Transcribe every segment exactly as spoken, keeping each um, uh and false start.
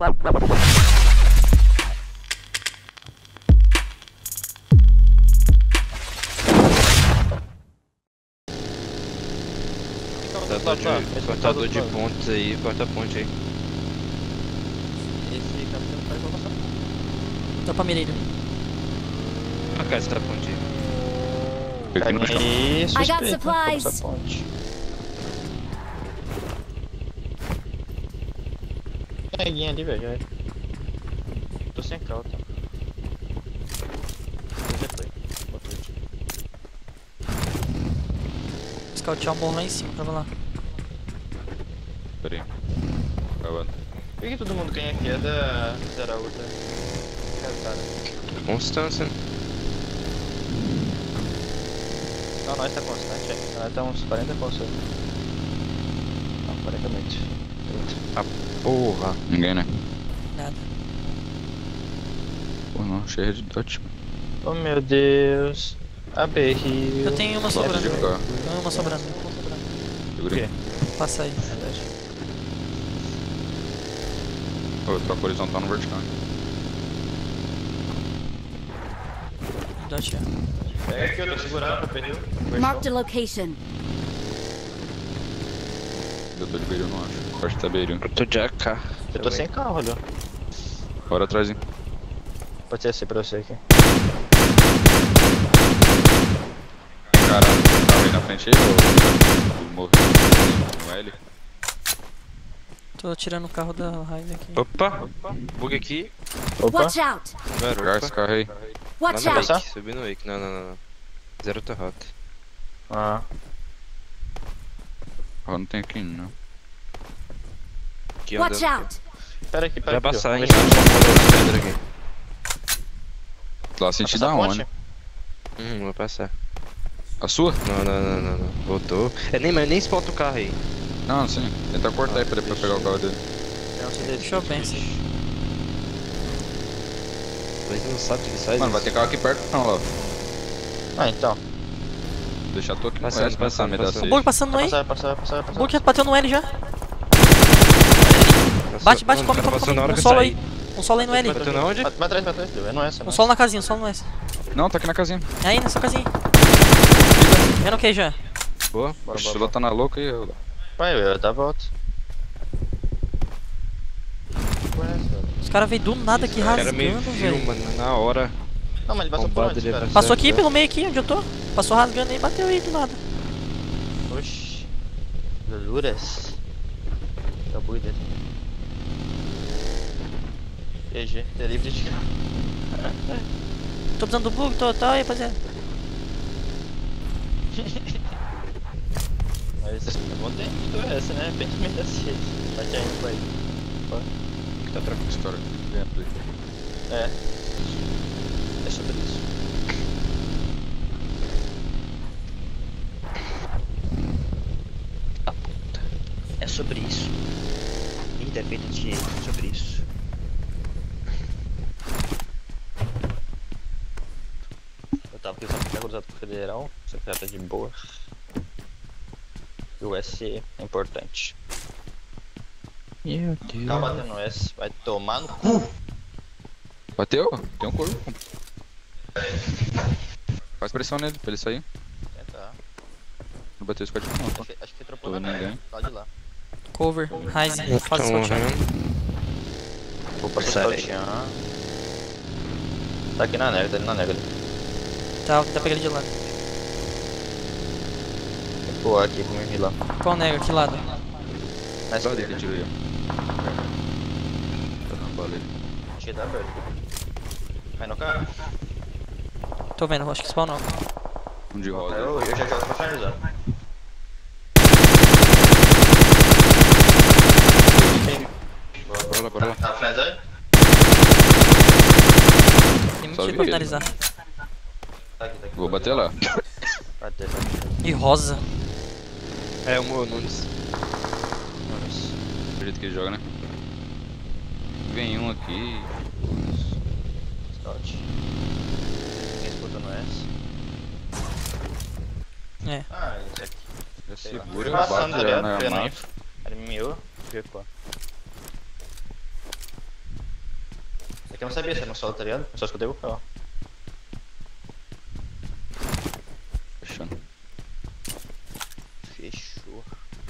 Cortador de, cortador de pontes aí, corta a ponte aí. Esse capitão tá igual passar. Dá pra mirar ele. A casa da ponte aí. Isso, I got suspeito, supplies. essa ponte. Tem neguinho ali, velho. já. Tô sem calta. Já foi. Botou aqui. Scoutear um bom lá em cima, tava lá. Pera aí. Acabando. Por que todo mundo ganha aqui é da zero outra? Cara, Constância. não, nós tá constante, é. Nós tá uns quarenta pontos aí. Não, quarenta metros. Porra. Ninguém, né? Nada. Pô, não, cheio de dot. Oh meu Deus. A berril. Eu tenho uma Lado sobrando. de cá. Tenho uma sobrando. Segura aí. Passa aí. Ô, troca horizontal no vertical. Dot é. Pega aqui, eu tô segurando pra berril. Marked a location. Eu tô de beirão, não acho. Acho que tá beirão. Eu tô de A K. Eu tô sem carro, olha. Bora atrás, hein. Pode ser assim pra você aqui. Caralho, tem carro aí na frente aí, ou morreu no L? Tô tirando o carro da raiva aqui. Opa, bug aqui. Opa. Watch out! Pegar esse Garoto. carro aí. Watch Lá no out! Passar? Wake, subi no Wake. Não, não, não, não. Zero outra rota. Ah. Carro não tem aqui, não. Aqui Watch andando. out! Pera aqui, pera Vai aqui. passar, hein? Vamos ver se- Pedra aqui. Lá senti Vai da passar a onde? ponte? Hum, vai passar. A sua? Não, não, não, não, não. Voltou. É nem, mas nem spota o carro aí. Não, sim. Tenta cortar aí pra depois pegar o carro dele. Tem um C D. Deixa eu bem, sim. Mas não sabe que ele sai. Mano, vai ter carro aqui perto não, lá. Ah, então. Deixa tu aqui no Passando, S, passando, me dá passando. O seis. bug passando no Vai E. passar, vai passar, vai passar, vai O passar. bug já bateu no L já. Nossa, Bate, bate, mano, come, o cara come, passou come. na hora Um que eu solo saí. aí. Um solo aí no L. Bateu na onde? Vai atrás, vai atrás. É não é essa, Um não. solo na casinha, um solo no S. Não, tá aqui na casinha. É aí nessa casinha. Vendo o que já? Boa. Bora, O bora, Chilo tá na louca e eu... Vai, eu dá a volta. Os caras veio do nada aqui O cara me rasgando, viu, velho. mano, na hora. Não, mas ele passou por Bombado, onde, ele cara? vai- Passou aqui pelo meio aqui, onde eu tô. Passou rasgando aí e bateu aí do nada. Oxi. Verduras. Tá boi dele. G G, delivery de carro. Tô precisando do bug, tô, tá aí, rapaziada. Mas é bom tempo essa, né? Bem meio da sede. Tá te indo pra aí. Tá trocando história aqui dentro aí. É. É sobre isso. A puta. É sobre isso. Quem defende direito é sobre isso. Eu tava pensando que cruzado com o federal, só que tá de boa. E o S é importante. Meu Deus. Tá batendo no S, vai tomar no cu. Bateu? Tem um corpo. Faz pressão nele pra ele sair. Tentar. Não bateu esse código não, Acho tá? que, acho que tropou Tô na ninguém. merda, lá de lá. Cover, Ryzen, faz Tá scout. morrendo. Vou passar Sai. scoutear. Tá aqui na neve, tá ali na neve ali. Tá, vou tentar pegar ele de lado. Tem que voar aqui pra me vir lá. Qual nega? Que lado? Na Só ali que esquerda. eu tiro aí, ó. Tá dando bala aí. Acho que tá aberto. Vai no carro? Tô vendo, acho que spawnou. Um de rosa. Eu, eu já jogo pra finalizar. Bora lá, bora lá. Tá finalizando? Tem muito Só tiro pra vi ele. finalizar. Tá aqui, tá aqui. Vou bater lá. Bater, tá. E rosa. É o meu Nunes. Vamos. Do jeito que ele joga, né? Vem um aqui. Scout. Ninguém escuta no S. É. Ah, isso aqui. Já Sei lá. segura, Fui passando bate direto, na vendo massa. info. Ele me miou, recuou. Porque eu não sabia se era um solo, tá ligado? Eu só escutei o carro. Fechando. Fechou.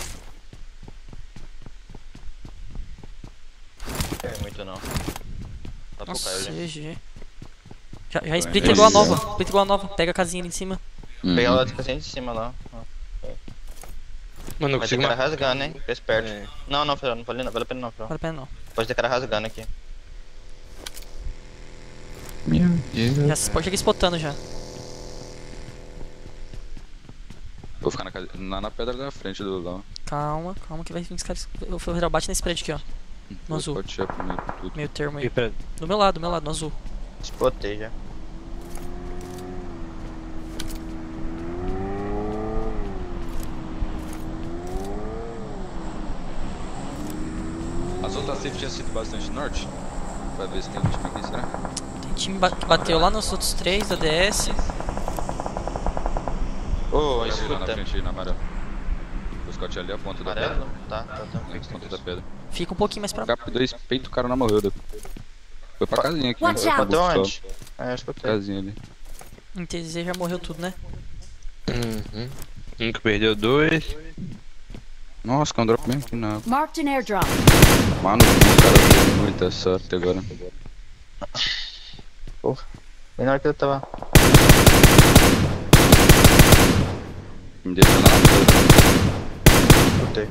Não é muito não. Dá pra Nossa, cair, gente. G G. Já, já split igual a nova. Split igual a nova. Pega a casinha ali em cima. Uhum. Pegar lá de casinha de cima lá. Ó. Mano, não Vai ter consigo cara mais. rasgando, hein? Fica esperto. É. Não, não, Ferão, não vale, não vale a pena não, Ferão. Vale a pena não. Pode ter cara rasgando aqui. Meu Deus. Já pode chegar spotando já. Vou ficar na, casa- na, na pedra da frente do Lão. Calma, calma que vai vir os caras. O Ferreira bate nesse prédio aqui, ó. No azul. Pode tirar pro meio com tudo. Meio termo aí. E pra- Do meu lado, do meu lado, no azul. Spotei já. As outras safe tinha sido bastante norte. Pra ver se tem um time aqui, será? Tem time ba- que bateu lá nos outros três da D S. Ô, Olha lá na escuta. frente aí, na amarela. O Scott ali a ponta da Amarelo? pedra. Tá, tá, tá. É, a ponta da pedra. Fica um pouquinho mais pra K dois peito, o cara na morreu. Foi pra casinha aqui. Watch foi pra out. Bateu boca onde? É, eu escutei. Casinha ali. Em T Z já morreu tudo, né? Uhum. Um que perdeu dois. Nossa, que é um drop bem aqui na. Marked an airdrop. Mano, o cara teve muita sorte agora. Bem na hora que eu tava. Me deixa lá na pedra. Escutei.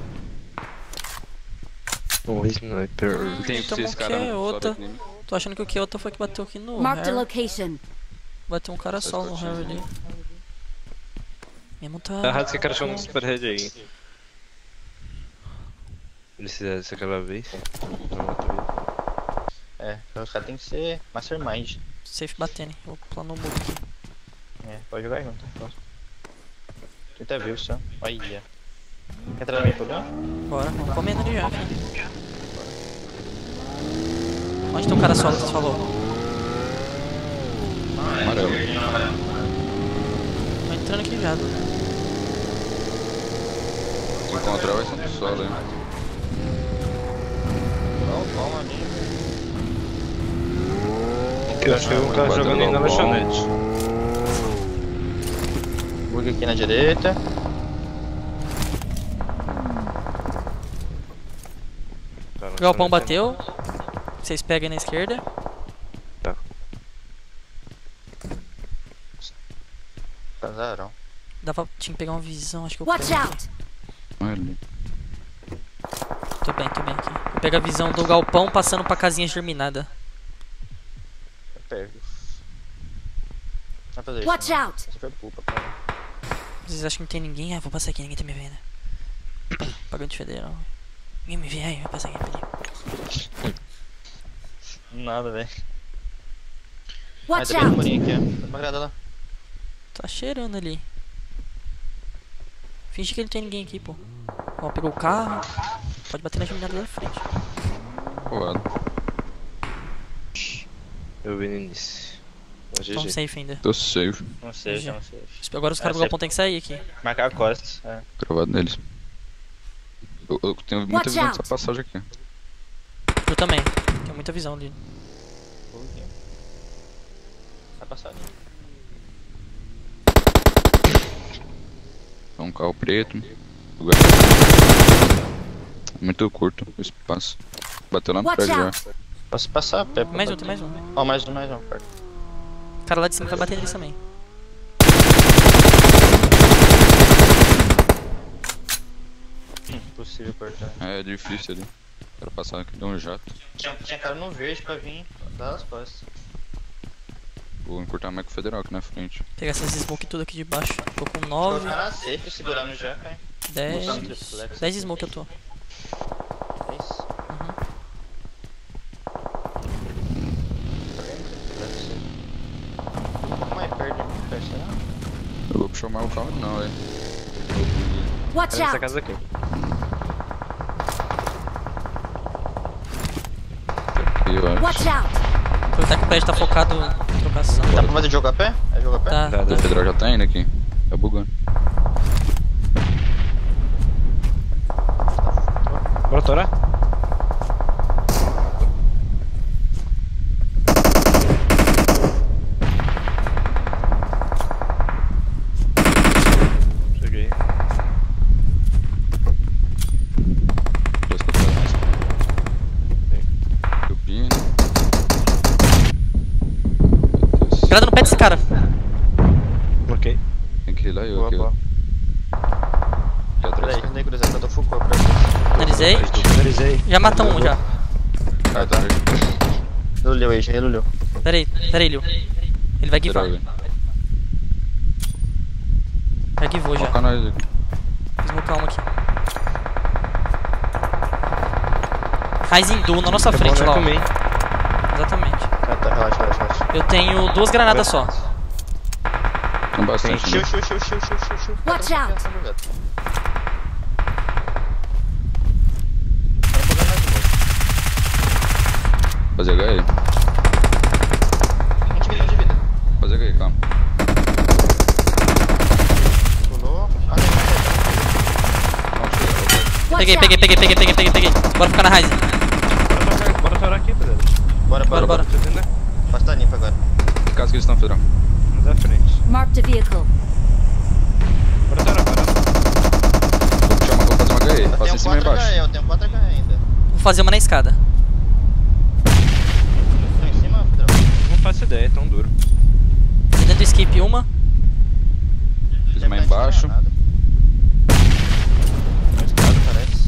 Um sniper. Tem Então, esses o caras que é não outra? sobem aqui, né? Tô achando que o Kyoto foi que bateu aqui no Marked a Harry. location. Bateu um cara só no Harry ali. Mesmo tá. Tá errado que o cara achou um superhead aí. Eles fizeram isso aquela vez. Não, outra vez. É, os caras tem que ser mastermind. Safe batendo, hein? Vou pular no muro aqui. É, pode jogar junto. trinta views só. Olha. Quer entrar na minha folha? Bora, vamos comendo ali já, filho. Onde tem um cara solo, você falou? Amarelo. Tô entrando aqui já, Dudu. Se encontrar vai ser um solo, hein? Não, calma ali. Eu acho que um cara jogando aí na lanchonete. Bug aqui na direita. Tá, O galpão lanchonete. bateu. Vocês pegam aí na esquerda. Casarão. Dava, tinha que pegar uma visão, acho que eu Watch pego out. Ali. aqui. Tô bem, tô bem aqui. Eu pego a visão do galpão passando pra casinha germinada. Eu pego. Vai fazer isso. Watch não. out. Você foi pupa, cara. Vocês acham que não tem ninguém? Ah, vou passar aqui, ninguém tá me vendo. Pagante federal. Ninguém me vê aí, vai passar aqui, peraí. Nada, velho. Ah, Watch tá bem no out. murinho aqui, ó. Dá uma grada lá. Tá cheirando ali. Finge que não tem ninguém aqui, pô. Ó, pegou o carro. Pode bater na germinada lá da frente. Voado. Eu vi no início. Ó, G Tamo G. safe ainda. Tô safe. Não sei, Já. não sei. Agora os caras É, do galpão tem que sair aqui. Marcar a costas. É. Cravado neles. Eu, eu tenho muita Watch visão out. dessa passagem aqui. Eu também. Tenho muita visão ali. Bug. Vai passar ali. É um carro preto. Lugar. Muito curto o espaço. Bateu lá no Watch prédio já. out. Posso passar a pé? pra Mais um, bater. tem mais um. Ó, mais um, mais um. Perto. O cara lá de cima tá batendo eles também. Impossível cortar. É difícil ali. Quero passar aqui, deu um jato. Tinha, tinha cara no verde pra vir das costas. Vou encurtar mais com o federal aqui na frente. Pegar essas smoke tudo aqui de baixo. Tô com Vou nove, ficar na safe segurando já, cara. dez. Botar um triplo flex. dez smoke eu tô. É isso. Uhum. Tá vendo? Triplo flex. Um pouco mais perto de mim, perto, será? Eu vou puxar mais o carro não, velho. Watch É nessa out. casa aqui. Aqui, eu acho. Watch out. Aproveitar que o prédio tá focado em trocação. Dá pra fazer jogo a pé? É jogo a pé? Tá, Dá, dá. O federal já tá indo aqui. Tá bugando. Bora torar? Grada no pé desse cara. Ok. Tem que ir lá eu Boa, aqui, ó. boa. Aqui atrás. Peraí, nem cruzei, que eu tô full cor pra vocês. Finalizei. Finalizei. Já matamos um já. Ah, tá. Luleu aí, já luleu. Pera aí, pera aí, Liu. Ele vai guivar. Droga. Já guivou já. Foca nós aqui. Smocar uma aqui. Rising Duo na nossa frente lá, ó. Também. Exatamente. Ah, tá, relaxa, relaxa, relaxa. Eu tenho duas granadas só. Tem bastante, Shield, né? shield, shield, shield, shield, shield, shield. Watch out. Fazer H aí. vinte vida, vinte vida. Fazer H aí, calma. Pulou. Ah, não, Não, chega. Watch Peguei, out. peguei, peguei, peguei, peguei, peguei, peguei. Bora ficar na Rising. Bora torar aqui, Pedro. Bora, Bora, bora, bora. Você entendeu? Pode estar limpo agora. Que casa que eles estão, Pedrão? Vamos da frente. Marked a vehicle. Bora torar, bora. Vou puxar uma, vou fazer uma H aí. Eu Faça tenho em cima e quatro H E, embaixo. eu tenho quatro H E ainda. Vou fazer uma na escada. Tô em cima, Pedro? Não faço ideia, é tão duro. Dentro do skip uma. Fiz uma embaixo. Uma escada, parece.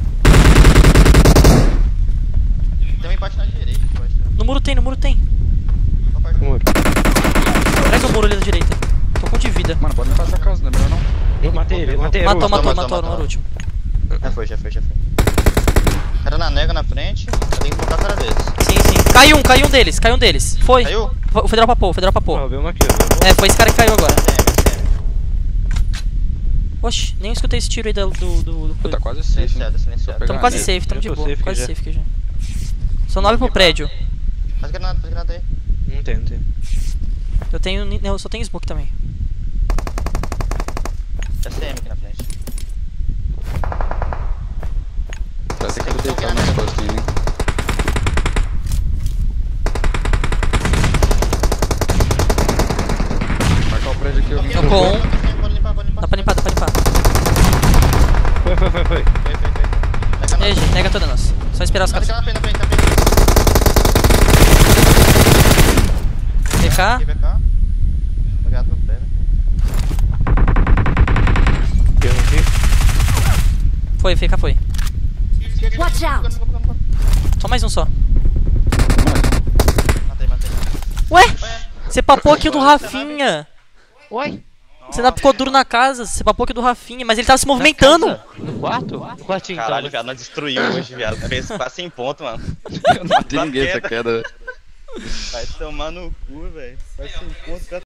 Tem um empate na direita, eu acho. No muro tem, no muro tem. Qual parte do Muro. Pega o muro ali da direita. Tô com de vida. Mano, pode limpar essa casa, não é melhor não? Eu matei ele, matei ele. Matou, matou, matou, matou no matou. último. Já foi, já foi, já foi. Cara na nega na frente, eu tenho que focar a cara deles. Sim, sim. Caiu um, caiu um deles, caiu um deles. Foi. Caiu? O Federal papou, o Federal Pô, papou. eu vi uma aqui, eu vi. É, foi esse cara que caiu agora. S M, S M. Oxi, nem escutei esse tiro aí do. do, do, do Pô, tá coisa. quase safe, hein? Silenciado, silenciado. Pegar Tamo quase nele. safe, tamo Eu de tô boa. safe Quase já. safe aqui já. Só nove pro prédio. Faz granada, faz granada aí. Não tem, não tem. Eu tenho. Não, eu só tenho smoke também. S M aqui na frente. Vai ter que deitar nas costas, hein? Marcar o prédio aqui, eu vim. Tocou um. Pode limpar, pode limpar. Dá pra limpar, dá pra limpar. Foi, foi, foi, foi. Foi, foi, foi. Pega E aí, nós. gente, nega toda nossa. Só esperar os Tá caras. na frente, na frente, na frente. P K. Aqui, P K. Obrigado no pé, né? Eu não vi. Foi, F K foi. Watch out. Só mais um só. Matei, matei. Ué? Você papou aqui o do Rafinha. Uai? Você não ficou duro na casa, você papou aqui o do Rafinha, mas ele tava se movimentando. No quarto? No quartinho, então. Caralho, viado, nós destruiu hoje, viado. Fez quase sem ponto, mano. Eu não matei ninguém essa queda. Vai tomar no cu, velho. Quase sem ponto,